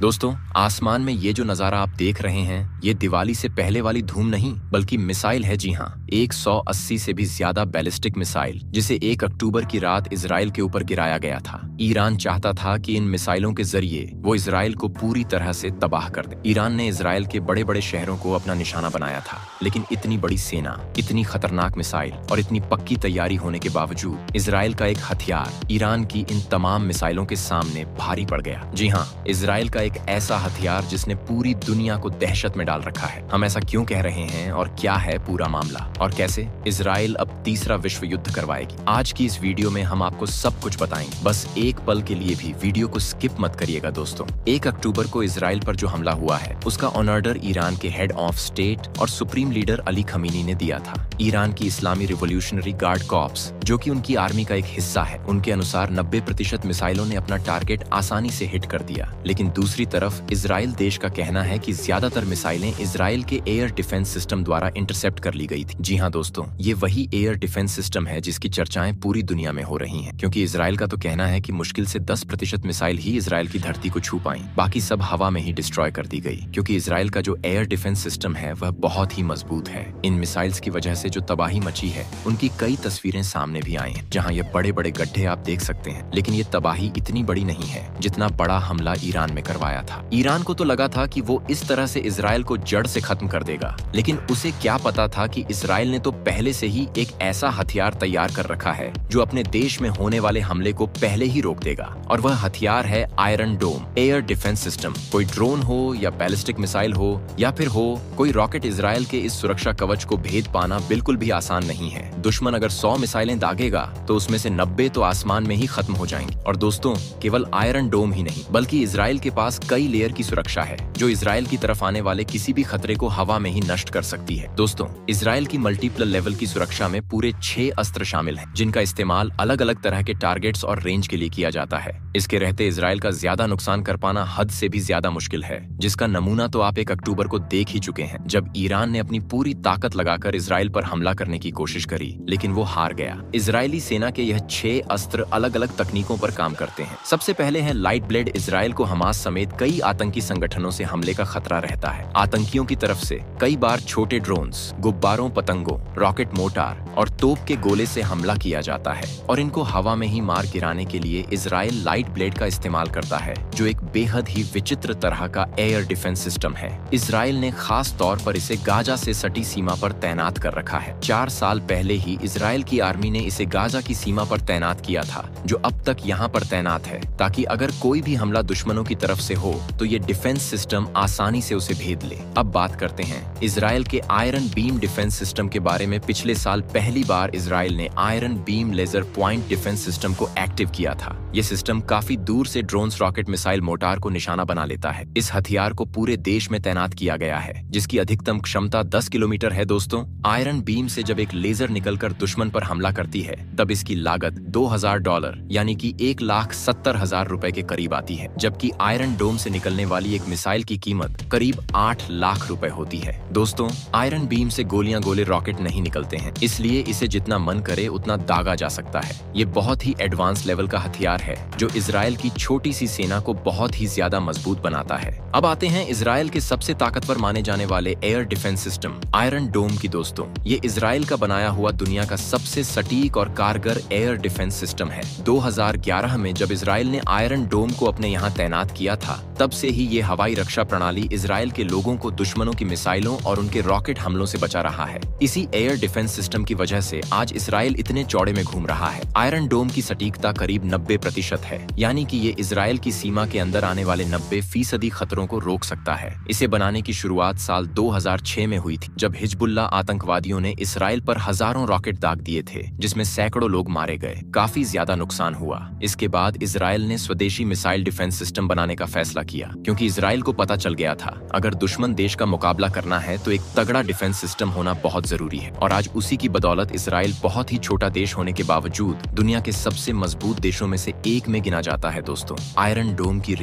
दोस्तों, आसमान में ये जो नजारा आप देख रहे हैं, ये दिवाली से पहले वाली धूम नहीं बल्कि मिसाइल है। जी हाँ, 180 से भी ज्यादा बैलिस्टिक मिसाइल जिसे 1 अक्टूबर की रात इजराइल के ऊपर गिराया गया था। ईरान चाहता था कि इन मिसाइलों के जरिए वो इजराइल को पूरी तरह से तबाह कर दे। ईरान ने इजराइल के बड़े बड़े शहरों को अपना निशाना बनाया था, लेकिन इतनी बड़ी सेना, इतनी खतरनाक मिसाइल और इतनी पक्की तैयारी होने के बावजूद इजराइल का एक हथियार ईरान की इन तमाम मिसाइलों के सामने भारी पड़ गया। जी हाँ, इजराइल का एक ऐसा हथियार जिसने पूरी दुनिया को दहशत में डाल रखा है। हम ऐसा क्यों कह रहे हैं और क्या है पूरा मामला और कैसे इजराइल अब तीसरा विश्व युद्ध करवाएगी, आज की इस वीडियो में हम आपको सब कुछ बताएंगे। बस एक पल के लिए भी वीडियो को स्किप मत करिएगा दोस्तों। 1 अक्टूबर को इजराइल पर जो हमला हुआ है उसका ऑर्डर ईरान के हेड ऑफ स्टेट और सुप्रीम लीडर अली खमीनी ने दिया था। ईरान की इस्लामी रिवोल्यूशनरी गार्ड कॉर्प्स, जो कि उनकी आर्मी का एक हिस्सा है, उनके अनुसार 90% मिसाइलों ने अपना टारगेट आसानी से हिट कर दिया। लेकिन दूसरी तरफ इजराइल देश का कहना है कि ज्यादातर मिसाइलें इजराइल के एयर डिफेंस सिस्टम द्वारा इंटरसेप्ट कर ली गई थी। जी हाँ दोस्तों, ये वही एयर डिफेंस सिस्टम है जिसकी चर्चाएं पूरी दुनिया में हो रही हैं, क्योंकि इजराइल का तो कहना है कि मुश्किल से 10% मिसाइल ही इजराइल की धरती को छू पाई, बाकी सब हवा में ही डिस्ट्रॉय कर दी गई। क्योंकि इजराइल का जो एयर डिफेंस सिस्टम है वह बहुत ही मजबूत है। इन मिसाइल्स की वजह से जो तबाही मची है उनकी कई तस्वीरें सामने भी आई हैं, जहाँ ये बड़े बड़े गड्ढे आप देख सकते हैं। लेकिन ये तबाही इतनी बड़ी नहीं है जितना बड़ा हमला ईरान में करवाया था। ईरान को तो लगा था कि वो इस तरह से इजराइल को जड़ से खत्म कर देगा, लेकिन उसे क्या पता था कि इजराइल ने तो पहले से ही एक ऐसा हथियार तैयार कर रखा है जो अपने देश में होने वाले हमले को पहले ही रोक देगा। और वह हथियार है Iron Dome air defence system. कोई ड्रोन हो या बैलिस्टिक मिसाइल हो या फिर हो कोई रॉकेट, इजराइल के इस सुरक्षा कवच को भेद पाना बिल्कुल भी आसान नहीं है। दुश्मन अगर 100 मिसाइलें दागेगा तो उसमें से 90 तो आसमान में ही खत्म हो जाएंगी। और दोस्तों, केवल आयरन डोम ही नहीं बल्कि इजराइल के पास कई लेयर की सुरक्षा है जो इजराइल की तरफ आने वाले किसी भी खतरे को हवा में ही नष्ट कर सकती है। दोस्तों, इजराइल की मल्टीपल लेवल की सुरक्षा में पूरे 6 अस्त्र शामिल हैं, जिनका इस्तेमाल अलग अलग तरह के टारगेट्स और रेंज के लिए किया जाता है। इसके रहते इजराइल का ज्यादा नुकसान कर पाना हद से भी ज्यादा मुश्किल है, जिसका नमूना तो आप 1 अक्टूबर को देख ही चुके हैं, जब ईरान ने अपनी पूरी ताकत लगाकर इजराइल पर हमला करने की कोशिश करी, लेकिन वो हार गया। इजरायली सेना के यह 6 अस्त्र अलग अलग तकनीकों पर काम करते हैं। सबसे पहले है लाइट ब्लेड। इजराइल को हमास समेत कई आतंकी संगठनों से हमले का खतरा रहता है। आतंकियों की तरफ से कई बार छोटे ड्रोन्स, गुब्बारों, पतंगों, रॉकेट मोटार और तोप के गोले से हमला किया जाता है, और इनको हवा में ही मार गिराने के लिए इजराइल लाइट ब्लेड का इस्तेमाल करता है, जो एक बेहद ही विचित्र तरह का एयर डिफेंस सिस्टम है। इजराइल ने खास तौर पर इसे गाजा से सटी सीमा पर तैनात कर रखा है। 4 साल पहले ही इजराइल की आर्मी ने इसे गाजा की सीमा पर तैनात किया था, जो अब तक यहाँ पर तैनात है, ताकि अगर कोई भी हमला दुश्मनों की तरफ से हो तो ये डिफेंस सिस्टम आसानी से उसे भेद ले। अब बात करते हैं इजराइल के आयरन बीम डिफेंस सिस्टम के बारे में। पिछले साल पहली बार इजराइल ने Iron Beam laser point defence system को एक्टिव किया था। ये सिस्टम काफी दूर से ड्रोन्स, रॉकेट, मिसाइल, मोटार को निशाना बना लेता है। इस हथियार को पूरे देश में तैनात किया गया है, जिसकी अधिकतम क्षमता 10 किलोमीटर है। दोस्तों, आयरन बीम से जब एक लेजर निकलकर दुश्मन पर हमला करती है तब इसकी लागत $2000 यानी कि 1,70,000 रुपए के करीब आती है, जबकि आयरन डोम से निकलने वाली एक मिसाइल की कीमत करीब 8 लाख रुपए होती है। दोस्तों, आयरन बीम से गोलियां, गोले, रॉकेट नहीं निकलते हैं, इसलिए इसे जितना मन करे उतना दागा जा सकता है। ये बहुत ही एडवांस लेवल का हथियार है जो इजराइल की छोटी सी सेना को बहुत ही ज्यादा मजबूत बनाता है। अब आते हैं इजराइल के सबसे ताकतवर माने जाने वाले air defence system Iron Dome की। दोस्तों, ये इजराइल का बनाया हुआ दुनिया का सबसे सटीक और कारगर एयर डिफेंस सिस्टम है। 2011 में जब इजराइल ने आयरन डोम को अपने यहाँ तैनात किया था, तब से ही ये हवाई रक्षा प्रणाली इजराइल के लोगों को दुश्मनों की मिसाइलों और उनके रॉकेट हमलों से बचा रहा है। इसी एयर डिफेंस सिस्टम की वजह से आज इजराइल इतने चौड़े में घूम रहा है। आयरन डोम की सटीकता करीब 90% है, यानी कि ये इजराइल की सीमा के अंदर आने वाले 90% खतरों को रोक सकता है। इसे बनाने की शुरुआत साल 2006 में हुई थी, जब हिजबुल्ला आतंकवादियों ने इजराइल पर हजारों रॉकेट दाग दिए थे, जिसमें सैकड़ों लोग मारे गए, काफी ज्यादा नुकसान हुआ। इसके बाद इजराइल ने स्वदेशी मिसाइल डिफेंस सिस्टम बनाने का फैसला किया, क्योंकि इजराइल को पता चल गया था अगर दुश्मन देश का मुकाबला करना है तो एक तगड़ा डिफेंस सिस्टम होना बहुत जरूरी है। और आज उसी की बदौलत इजराइल बहुत ही छोटा देश होने के बावजूद दुनिया के सबसे मजबूत देशों में से एक में गिना जाता है। दोस्तों, आयरन डोम की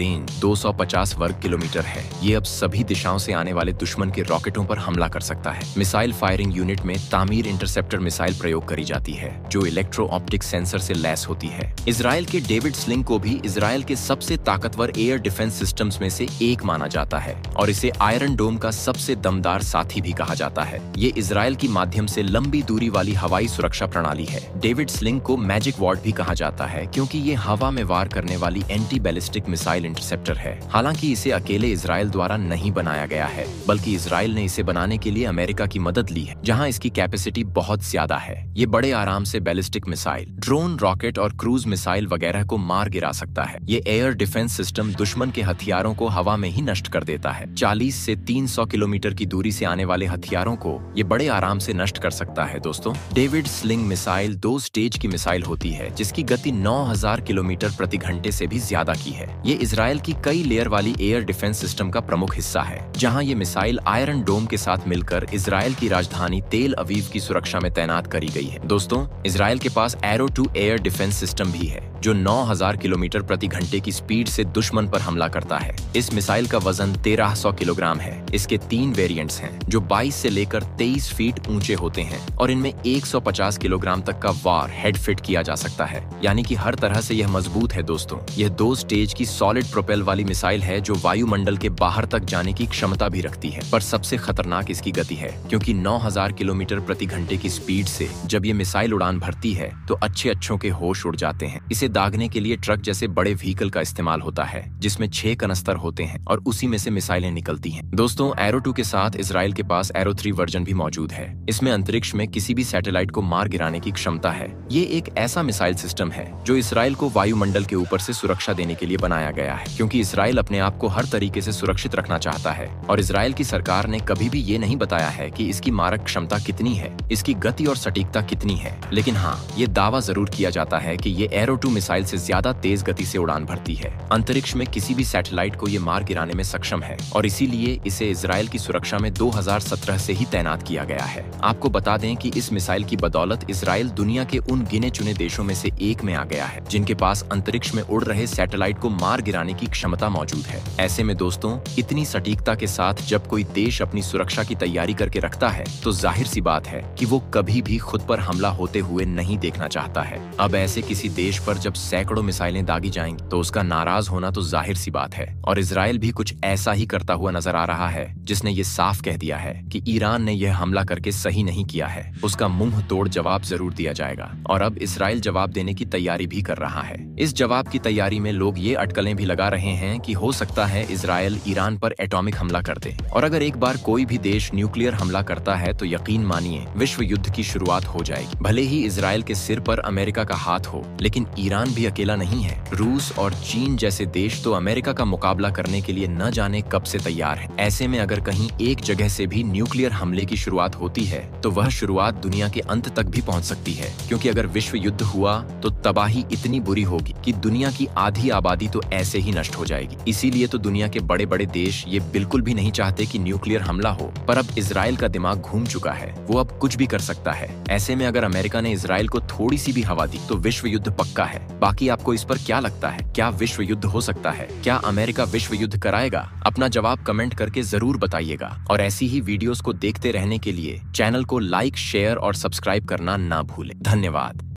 रेंज 250 वर्ग किलोमीटर है। ये अब सभी दिशाओं से आने वाले दुश्मन के रॉकेटों पर हमला कर सकता है। मिसाइल फायरिंग यूनिट में तामीर इंटरसेप्टर मिसाइल प्रयोग करी जाती है, जो इलेक्ट्रो ऑप्टिक सेंसर से लैस होती है। इजराइल के डेविड स्लिंग को भी इजराइल के सबसे ताकतवर एयर डिफेंस सिस्टम्स में से एक माना जाता है और इसे आयरन डोम का सबसे दमदार साथी भी कहा जाता है। ये इजराइल की माध्यम से लंबी दूरी वाली हवाई सुरक्षा प्रणाली है। डेविड स्लिंग को मैजिक वॉर्ड भी कहा जाता है क्योंकि ये हवा में वार करने वाली एंटी बैलिस्टिक मिसाइल इंटरसेप्टर है। हालांकि इसे अकेले इजराइल द्वारा नहीं बनाया गया है, बल्कि इजराइल ने इसे बनाने के लिए अमेरिका की मदद ली है, जहां इसकी कैपेसिटी बहुत ज्यादा है। ये बड़े आराम से बैलिस्टिक मिसाइल, ड्रोन, रॉकेट और क्रूज मिसाइल वगैरह को मार गिरा सकता है। ये एयर डिफेंस सिस्टम दुश्मन के हथियारों को हवा में ही नष्ट कर देता है। 40 से 300 किलोमीटर की दूरी से आने वाले हथियारों को ये बड़े आराम से नष्ट कर सकता है। दोस्तों, डेविड स्लिंग मिसाइल 2 स्टेज की मिसाइल होती है, जिसकी गति 9000 किलोमीटर प्रति घंटे से भी ज्यादा की है। ये इजराइल की कई लेयर वाली एयर डिफेंस सिस्टम का प्रमुख हिस्सा है, जहां ये मिसाइल आयरन डोम के साथ मिलकर इजराइल की राजधानी तेल अवीव की सुरक्षा में तैनात करी गई है। दोस्तों, इजराइल के पास एरो 2 एयर डिफेंस सिस्टम भी है, जो 9000 किलोमीटर प्रति घंटे की स्पीड से दुश्मन पर हमला करता है। इस मिसाइल का वजन 1300 किलोग्राम है। इसके 3 वेरिएंट्स हैं, जो 22 से लेकर 23 फीट ऊंचे होते हैं और इनमें 150 किलोग्राम तक का वार हेड फिट किया जा सकता है, यानी कि हर तरह से यह मजबूत है। दोस्तों, यह 2 स्टेज की सॉलिड प्रोपेल वाली मिसाइल है, जो वायुमंडल के बाहर तक जाने की क्षमता भी रखती है। पर सबसे खतरनाक इसकी गति है, क्योंकि 9000 किलोमीटर प्रति घंटे की स्पीड से जब ये मिसाइल उड़ान भरती है तो अच्छों के होश उड़ जाते हैं। इसे दागने के लिए ट्रक जैसे बड़े व्हीकल का इस्तेमाल होता है, जिसमें 6 कनस्तर होते हैं और उसी में से मिसाइलें निकलती हैं। दोस्तों, एरो 2 के साथ इजराइल के पास एरो 3 वर्जन भी मौजूद है। इसमें अंतरिक्ष में किसी भी सैटेलाइट को मार गिराने की क्षमता है। ये एक ऐसा मिसाइल सिस्टम है जो इसराइल को वायुमंडल के ऊपर से सुरक्षा देने के लिए बनाया गया है, क्योंकि इसराइल अपने आप को हर तरीके से सुरक्षित रखना चाहता है। और इसराइल की सरकार ने कभी भी ये नहीं बताया है कि इसकी मारक क्षमता कितनी है, इसकी गति और सटीकता कितनी है। लेकिन हाँ, ये दावा जरूर किया जाता है कि ये एरो 2 मिसाइल से ज्यादा तेज गति से उड़ान भरती है। अंतरिक्ष में किसी भी सैटेलाइट को ये मार गिराने में सक्षम है और इसीलिए इसे इजराइल की सुरक्षा में 2017 से ही तैनात किया गया है। आपको बता दें कि इस मिसाइल की बदौलत इजराइल दुनिया के उन गिने चुने देशों में से एक में आ गया है, जिनके पास अंतरिक्ष में उड़ रहे सैटेलाइट को मार गिराने की क्षमता मौजूद है। ऐसे में दोस्तों, इतनी सटीकता के साथ जब कोई देश अपनी सुरक्षा की तैयारी करके रखता है, तो जाहिर सी बात है कि वो कभी भी खुद पर हमला होते हुए नहीं देखना चाहता है। अब ऐसे किसी देश पर जब सैकड़ों मिसाइलें दागी जाएंगी, तो उसका नाराज होना तो जाहिर सी बात है। और इजराइल भी कुछ ऐसा ही करता हुआ नजर आ रहा है, जिसने ये साफ कह दिया है कि ईरान ने यह हमला करके सही नहीं किया है, उसका मुंह तोड़ जवाब जरूर दिया जाएगा। और अब इसराइल जवाब देने की तैयारी भी कर रहा है। इस जवाब की तैयारी में लोग ये अटकलें भी लगा रहे हैं कि हो सकता है इजराइल ईरान पर एटॉमिक हमला कर दे। और अगर एक बार कोई भी देश न्यूक्लियर हमला करता है, तो यकीन मानिए विश्व युद्ध की शुरुआत हो जाएगी। भले ही इजराइल के सिर पर अमेरिका का हाथ हो, लेकिन ईरान भी अकेला नहीं है। रूस और चीन जैसे देश तो अमेरिका का मुकाबला करने के लिए न जाने कब से तैयार है। ऐसे में अगर कहीं एक जगह से भी न्यूक्लियर हमले की शुरुआत होती है, तो वह शुरुआत दुनिया के अंत तक भी पहुंच सकती है, क्योंकि अगर विश्व युद्ध हुआ तो तबाही इतनी बुरी होगी कि दुनिया की आधी आबादी तो ऐसे ही नष्ट हो जाएगी। इसीलिए तो दुनिया के बड़े बड़े देश ये बिल्कुल भी नहीं चाहते कि न्यूक्लियर हमला हो। पर अब इजराइल का दिमाग घूम चुका है, वो अब कुछ भी कर सकता है। ऐसे में अगर अमेरिका ने इजराइल को थोड़ी सी भी हवा दी, तो विश्व युद्ध पक्का है। बाकी आपको इस पर क्या लगता है? क्या विश्व युद्ध हो सकता है? क्या अमेरिका विश्व युद्ध कराएगा? अपना जवाब कमेंट करके जरूर बताइएगा। और ऐसी ही वीडियोस को देखते रहने के लिए चैनल को लाइक, शेयर और सब्सक्राइब करना ना भूलें। धन्यवाद।